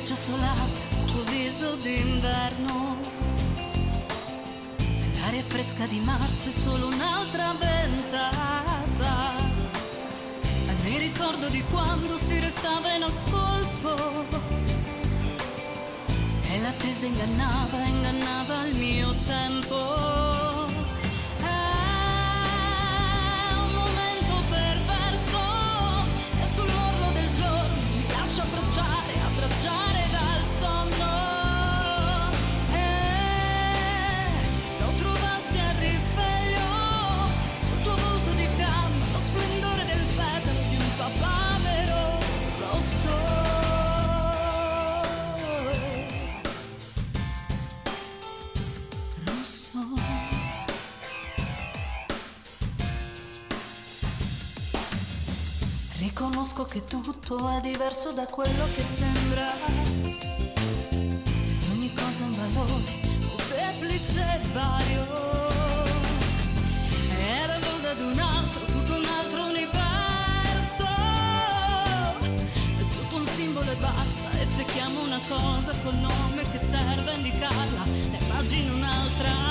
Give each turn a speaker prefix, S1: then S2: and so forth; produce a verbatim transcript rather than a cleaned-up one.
S1: gelsolato, il tuo viso d'inverno. L'aria fresca di marzo è solo un'altra ventata. E mi ricordo di quando si restava in ascolto e l'attesa ingannava, ingannava il mio tempo. Abbracciare dal sonno e lo trovassi al risveglio sul tuo volto di fiamma, lo splendore del petalo di un papavero rosso. Rosso. Riconosco che tutto è diverso da quello che sembra. Ogni cosa ha un valore molteplice e vario. È da volta ad un altro, tutto un altro universo. È tutto un simbolo e basta. E se chiamo una cosa col nome che serve a indicarla, ne immagino un'altra.